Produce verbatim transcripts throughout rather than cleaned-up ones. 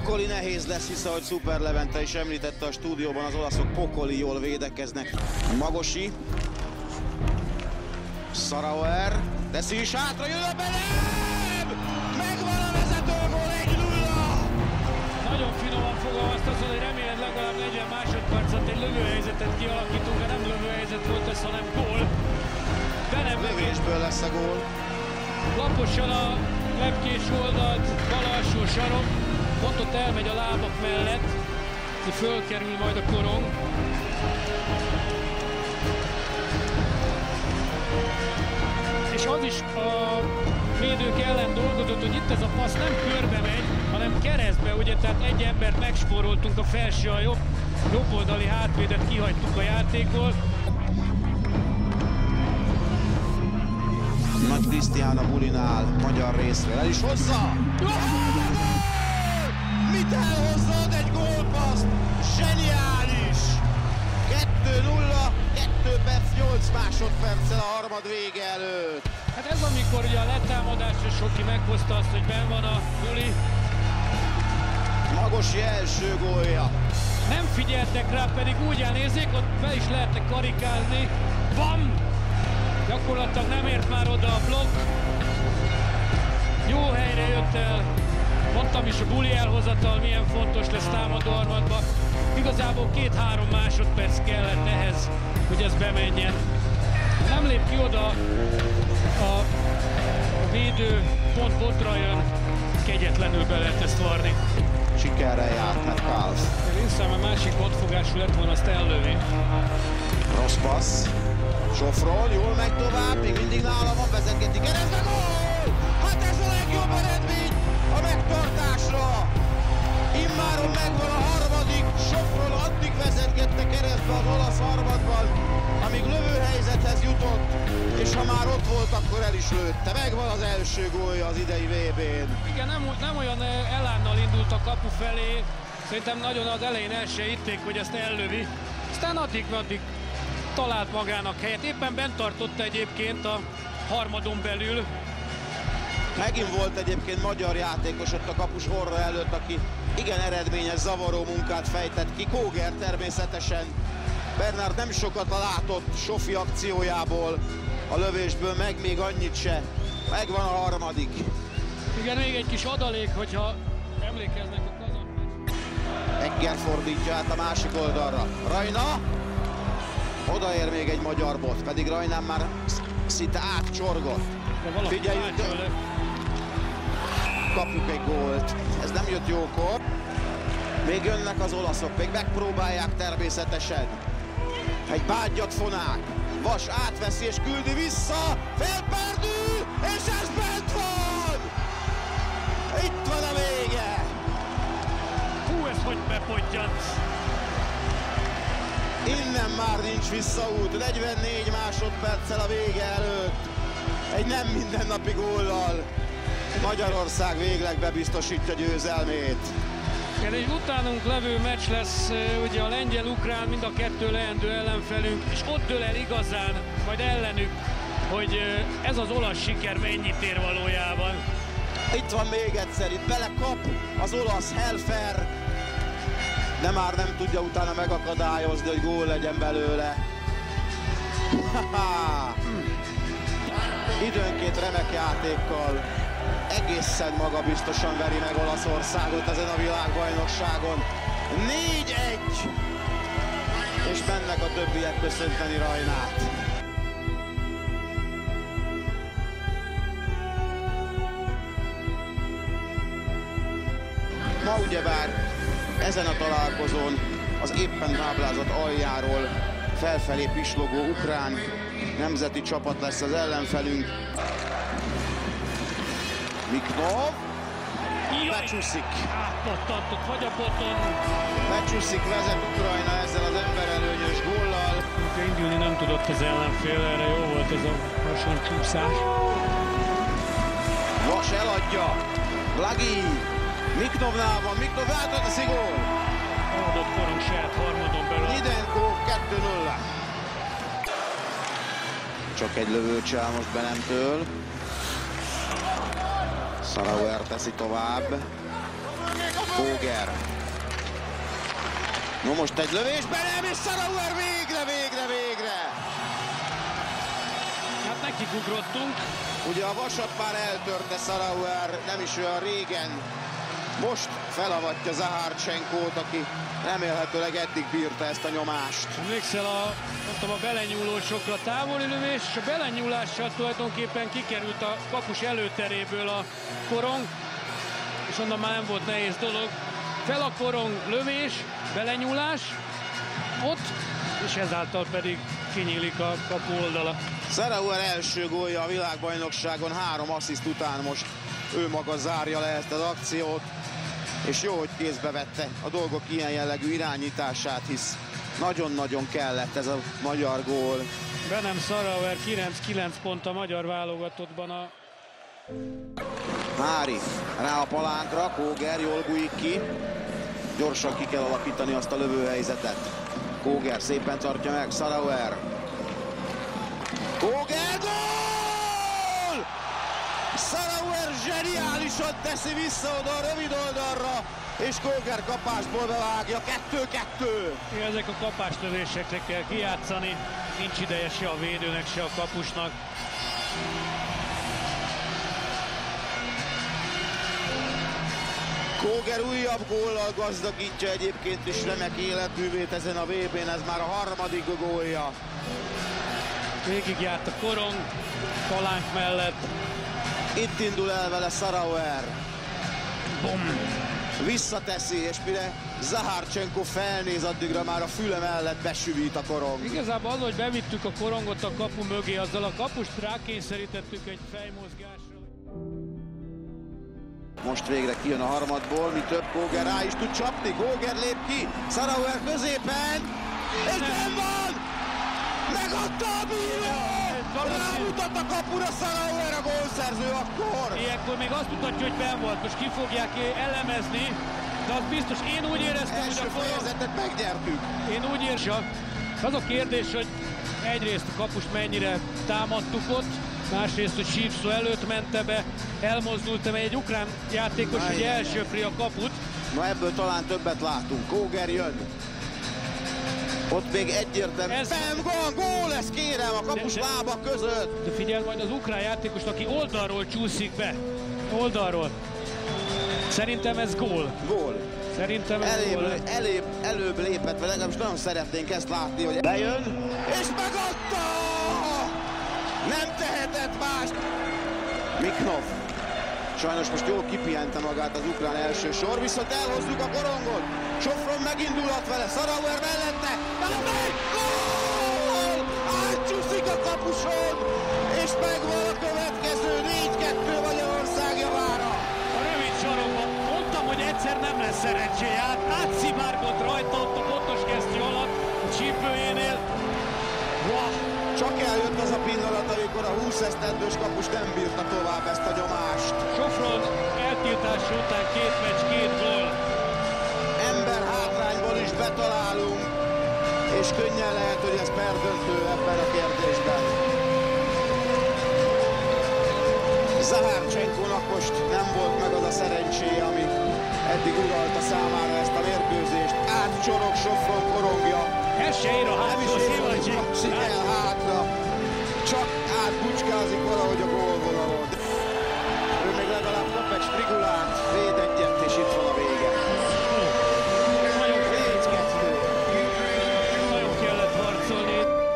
Pokoli nehéz lesz, hisz ahogy Szuper Levente is említette a stúdióban, az olaszok pokoli jól védekeznek. Magosi. Sarauer. Teszi is hátra, jön a belem! Megvan a vezetőgól, egy nulla! Nagyon finoman fogalmazta, hogy remélem legalább negyven másodpercet egy lövőhelyzetet kialakítunk, de nem lövőhelyzet volt ez, hanem gól. De nem lövésből lesz a gól. Laposan a lepkés oldalt, bal alsó sarok, pont ott elmegy a lábak mellett, fölkerül majd a korong. És az is a védők ellen dolgozott, hogy itt ez a passz nem körbe megy, hanem keresztbe, ugye, tehát egy embert megspóroltunk a felső, a jobb, jobb oldali hátvédet kihagytuk a játékból. Nagy Krisztián a bulinál, magyar részről, el is hozza! Mit elhozzad egy gólpaszt? Zseniális! kettő nulla, kettő perc, nyolc másodperccel a harmad vége előtt. Hát ez amikor ugye a letámadásra Soki meghozta azt, hogy benn van a buli. Magosi első gólja. Nem figyeltek rá, pedig úgy elnézzék, ott be is lehetne karikázni. Bam! Gyakorlatilag nem ért már oda a blokk. Jó helyre jött el. Mondtam is, a buli elhozatal milyen fontos lesz támadó harmadba. Igazából két-három másodperc kellett ehhez, hogy ez bemenjen. Nem lép ki oda a védő, pont botra jön, kegyetlenül be lehet ezt varni. Sikerrel járt Metcalf. Én számomra másik pontfogású lett volna, azt ellövi. Rossz passz. Sofron, jól megy tovább, még mindig nála van, vezetgeti keresztbe, gól! Hát ez a legjobb eredmény a megtartásra! Immáron megvan a harmadik, Sofron addig vezetgette keresztbe az olasz harmadban, amíg lövőhelyzethez jutott, és ha már ott volt, akkor el is lőtte. Megvan az első gólja az idei vé bén. Igen, nem, nem olyan elánnal indult a kapu felé, szerintem nagyon az elején el se hitték, hogy ezt ellövi. Aztán addig-addig talált magának helyet, éppen bent tartotta egyébként a harmadon belül. Megint volt egyébként magyar játékos ott a kapus orra előtt, aki igen eredményes, zavaró munkát fejtett ki. Kóger természetesen. Bernard nem sokat látott Sofi akciójából, a lövésből meg még annyit se. Megvan a harmadik. Igen, még egy kis adalék, hogyha emlékeznek a kazan. Egger fordítja át a másik oldalra. Rajna! Odaér még egy magyar bot, pedig Rajnán már szinte átcsorgott. Figyeljünk, kapjuk egy gólt. Ez nem jött jókor. Még jönnek az olaszok, még megpróbálják természetesen. Egy bágyat fonák. Vas átveszi és küldi vissza. Felperdül, és ez bent van! Itt van a vége! Hú, ez hogy bepottyant! Innen már nincs visszaút, negyvennégy másodperccel a vége előtt. Egy nem mindennapi góllal Magyarország végleg bebiztosítja győzelmét. Igen, és utánunk levő meccs lesz ugye a lengyel-ukrán, mind a kettő leendő ellenfelünk, és ott dől el igazán, majd ellenük, hogy ez az olasz siker mennyit ér valójában. Itt van még egyszer, itt belekap az olasz Helfer, de már nem tudja utána megakadályozni, hogy gól legyen belőle. Időnként remek játékkal egészen magabiztosan veri meg Olaszországot ezen a világbajnokságon. négy egy! És mennek a többiek köszönteni Rajnát. Ma ugyebár ezen a találkozón az éppen táblázott aljáról felfelé pislogó ukrán nemzeti csapat lesz az ellenfelünk. Miknov becsúszik. Átpottantott vagy a poton. Becsúszik, vezet Ukrajna ezzel az emberelőnyös góllal. Indulni nem tudott az ellenfél, erre jó volt ez a hasonló csúszás. Vas eladja. Blagi. Miknovnál van, Miknov átadta gól. Adott korong saját harmadon belül. Nidenko kettő nulla. Csak egy lövőcsel most Benemtől. Sarauer teszi tovább. Kóger. No most egy lövés, belem, és Sarauer végre, végre, végre! Hát nekikugrottunk. Ugye a vasat már eltörte Sarauer, nem is olyan régen. Most felavatja Zaharcsenkót, aki remélhetőleg eddig bírta ezt a nyomást. Emlékszel a, mondtam, a belenyúlósokra, távoli lövés, és a belenyúlással tulajdonképpen kikerült a kapus előteréből a korong, és onnan már nem volt nehéz dolog. Fel a korong, lövés, belenyúlás, ott, és ezáltal pedig kinyílik a kapu oldala. Sarauer első gólja a világbajnokságon, három assziszt után most ő maga zárja le ezt az akciót, és jó, hogy kézbe vette a dolgok ilyen jellegű irányítását, hisz nagyon-nagyon kellett ez a magyar gól. Benem Sarauer kilenc kilenc pont a magyar válogatottban a... Hári rá a palánkra, Kóger jól bújik ki, gyorsan ki kell alakítani azt a lövőhelyzetet. Kóger szépen tartja meg, Sarauer. Kóger, gól! Sarauer zseniálisan teszi vissza oda a rövid oldalra, és Kóger kapásból bevágja, kettő kettő. Ezek a kapáslövésekre kell kijátszani, nincs ideje se a védőnek, se a kapusnak. Kóger újabb góllal gazdagítja egyébként is remek életművét ezen a vé bén, ez már a harmadik gólja. Végigjárt a korong, palánk mellett. Itt indul el vele Sarauer. Bum! Visszateszi, és mire Zaharcsenko felnéz, addigra már a füle mellett besüvít a korong. Igazából az, hogy bevittük a korongot a kapu mögé, azzal a kapust rákényszerítettük egy fejmozgásra. Most végre kijön a harmadból, mi több, Kóger rá is tud csapni, Kóger lép ki, Sarauer középen, és nem van! Megadta a bíró! Rámutat a kapura Sarauer, a gólszerző akkor! Ilyenkor még azt mutatja, hogy benn volt, most ki fogják elemezni, de az biztos, én úgy éreztem, Első hogy a korong... fejezetet megnyertük. Én úgy érzem, az a kérdés, hogy egyrészt a kapust mennyire támadtuk ott, másrészt, hogy Sívszó előtt mente be, elmozdultam, egy ukrán játékos, hogy elsöpri a kaput. Na ebből talán többet látunk. Kóger jön. Ott még egyértelmű. Ez... Nem, gól, gól lesz, kérem, a kapus de, de, lába között. De figyelj majd az ukrán játékost, aki oldalról csúszik be. Oldalról. Szerintem ez gól. Gól. Szerintem ez Elébb, gól. elébb, előbb lépett, vagy legalábbis nagyon szeretnénk ezt látni, hogy bejön, és megadta! Nem tehetett más! Miknov. Sajnos most jól kipihente magát az ukrán első sor, viszont elhozzuk a korongot. Sofron megindulhat vele, Sarauer mellette. Megy! Gól! Átcsúszik a kapuson, és megvan a következő négy kettő Magyarország javára. A rövid sorokban mondtam, hogy egyszer nem lesz szerencséje, át, átszivárgott rajta ott a pontos kesztyű alatt, a csípőjénél. Wow. Csak eljött az a pillanat, amikor a húsz esztendős kapus nem bírta tovább ezt a nyomást. Sofron eltiltása után két meccs, két gól. Ember hátrányból is betalálunk, és könnyen lehet, hogy ez perdöntő ebben a kérdésben. Zaharcsenkónak most nem volt meg az a szerencséje, ami eddig uralta számára ezt a mérkőzést. Átcsorog Sofron korongja. Ez se ér a hátsó szélacsi. El hátra. Csak átbucskázik valahogy a gólvonalon. Ő még legalább kap egy strigulát, véd egyet, és itt van a vége. Nagyon négy kettő. Nagyon kellett harcolni.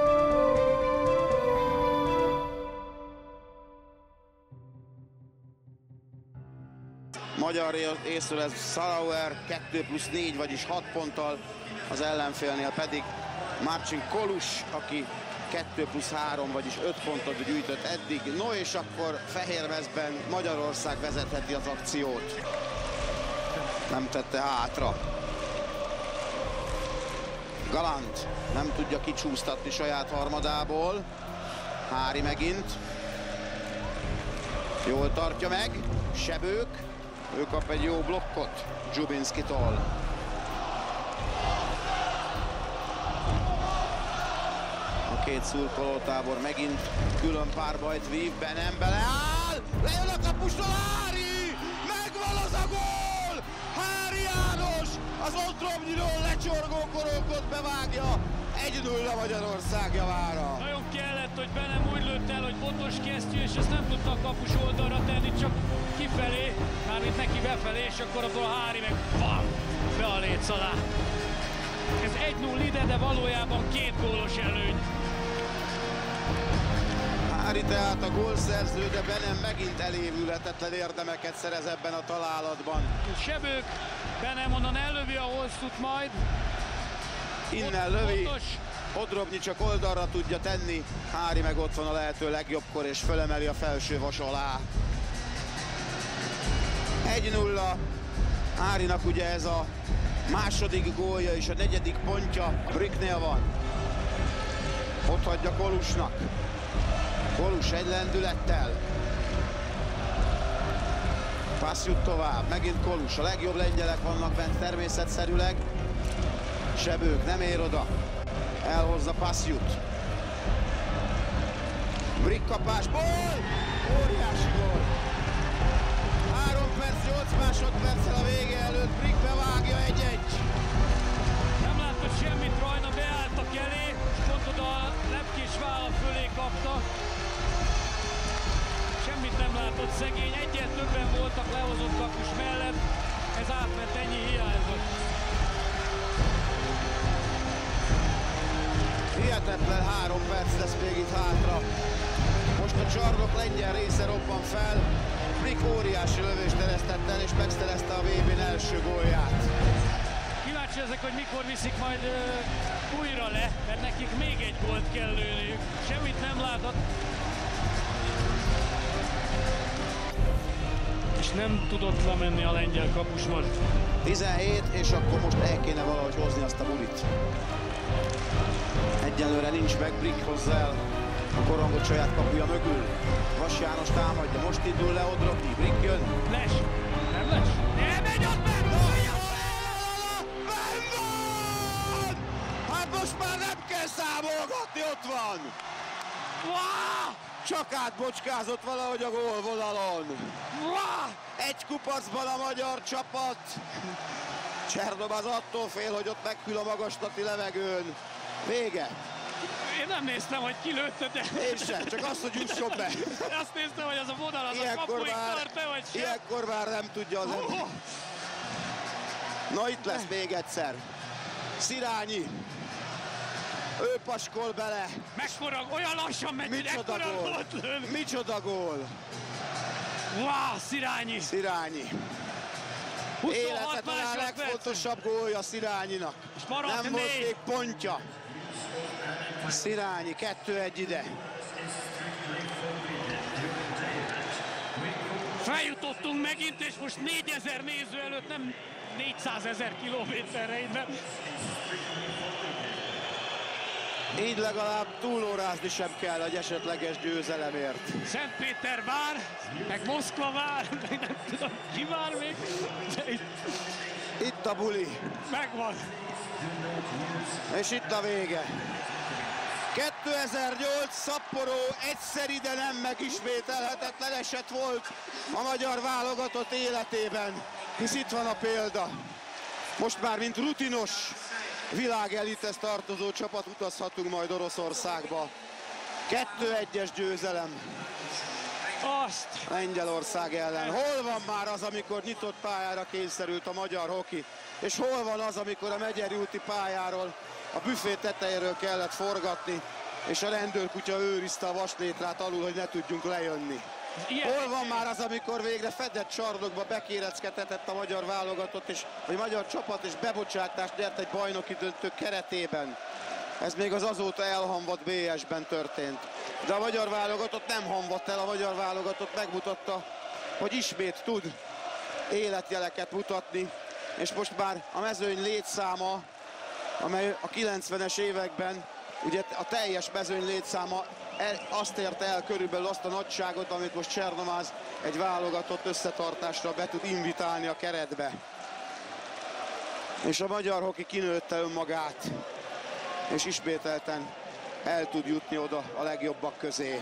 Magyar észről ez Sarauer kettő plusz négy, vagyis hat ponttal, az ellenfélnél pedig Marcin Kolus, aki kettő plusz három, vagyis öt pontot gyűjtött eddig. No, és akkor fehérmezben Magyarország vezetheti az akciót. Nem tette hátra. Galant nem tudja kicsúsztatni saját harmadából. Hári megint. Jól tartja meg. Sebők. Ő kap egy jó blokkot Dzsubinszkitól. A két szurkolótábor megint külön párbajt vív, be nem beleáll! Lejön a kapustól Hári! Megvan az a gól! Hári Bári János az Otromnyiról lecsorgó korongot bevágja. egy nulla Magyarország javára. Nagyon kellett, hogy Benem úgy lőtt el, hogy botos kesztyű, és ezt nem tudta a kapus oldalra tenni, csak kifelé, mármint neki befelé, és akkor abból a Hári meg bam, be a léc alá. Ez egy nulla ide, de valójában két gólos előny. Hári tehát a gólszerző, de Benem megint elévülhetetlen érdemeket szerez ebben a találatban. Sebők, Benem onnan ellövi a hosszút majd. Innen lövi, Otromnyi csak oldalra tudja tenni, Hári meg ott van a lehető legjobbkor, és fölemeli a felső vas alá. egy nulla, Hárinak ugye ez a második gólja és a negyedik pontja. Bricknél van, ott hagyja Kolusnak. Kolus egy lendülettel. Passz jut tovább, megint Kolus, a legjobb lengyelek vannak bent természetszerűleg. Sebők nem ér oda, elhozza Passzjut. Brick kapás, gól! Óriási gól! három perc, nyolc másodperccel a vége előtt Brick bevágja egy-egy. Nem látott semmit, Rajna beálltak elé, és pont oda a lepkés válla fölé kapta. Semmit nem látott szegény, egyet többen voltak lehozott kapus mellett, ez átment, ennyi hiányzott. Hihetetlen három perc lesz még itt hátra. Most a csarnok lengyel része robban fel. Brick óriási lövést eresztett el, és megszerezte a vé bén első gólját. Kíváncsi ezek, hogy mikor viszik majd uh, újra le, mert nekik még egy gólt kell lőniük. Semmit nem látott. És nem tudott lemenni a lengyel kapus most. tizenhét, és akkor most el kéne valahogy hozni azt a bulit. Egyelőre nincs meg, Brick hozza el a korongot saját kapuja mögül. Vas János támadja, most indul le Otromnyi, Brick jön. Les, nem les? Nem megy ott meg! van! Hát most már nem kell számolgatni, ott van! Wow! Csak átbocskázott valahogy a gólvonalon. Wow! Egy kupacban a magyar csapat. Csernov az attól fél, hogy ott meghűl a magaslati levegőn. Vége. Én nem néztem, hogy ki lőtte, de... Én sem, csak azt, hogy jusson be. Azt néztem, hogy az a vonal az Ilyenkor a kapuig már, tart be, vagy sem. ilyenkor már nem tudja az ember. Oh. Na itt lesz még egyszer. Szirányi. Ő paskol bele. Mekkora, olyan lassan megy, hogy Micsoda ekkora gól. gólt lő. Micsoda gól. Wow, Szirányi. Szirányi. Élete talán legfontosabb gólja Szirányinak. Nem volt még pontja. Szirányi, kettő egy ide. Feljutottunk megint, és most négyezer néző előtt, nem négyszázezer kilométerre innen. Így legalább túlórázni sem kell egy esetleges győzelemért. Szentpéter vár, meg Moszkva vár, meg nem tudom, ki vár még. Itt, itt a buli. Megvan. És itt a vége. kétezer-nyolc Szapporo egyszeri, de nem megismételhetetlen eset volt a magyar válogatott életében, hisz itt van a példa. Most már mint rutinos világelithez tartozó csapat utazhatunk majd Oroszországba. kettő egyes győzelem Azt. Lengyelország ellen. Hol van már az, amikor nyitott pályára kényszerült a magyar hoki, és hol van az, amikor a Megyeri úti pályáról a büfé tetejéről kellett forgatni, és a rendőrkutya őrizte a vaslétrát alul, hogy ne tudjunk lejönni. Ilyen Hol van már az, amikor végre fedett csarnokba bekéreckedhetett a magyar válogatott, és a magyar csapat, és bebocsátást nyert egy bajnoki döntő keretében. Ez még az azóta elhamvadt bé es-ben történt. De a magyar válogatott nem hamvadt el, a magyar válogatott megmutatta, hogy ismét tud életjeleket mutatni, és most már a mezőny létszáma, amely a kilencvenes években ugye a teljes mezőny létszáma el, azt érte el körülbelül azt a nagyságot, amit most Csernomáz egy válogatott összetartásra be tud invitálni a keretbe. És a magyar hoki kinőtte önmagát, és ismételten el tud jutni oda a legjobbak közé.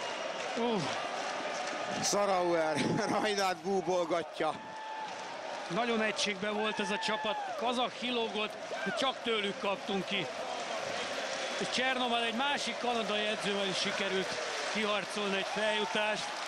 Uh. Szarauer Rajnát búbolgatja. Nagyon egységben volt ez a csapat. Kazak kilógott, de csak tőlük kaptunk ki. És Csernomán egy másik kanadai edzővel is sikerült kiharcolni egy feljutást.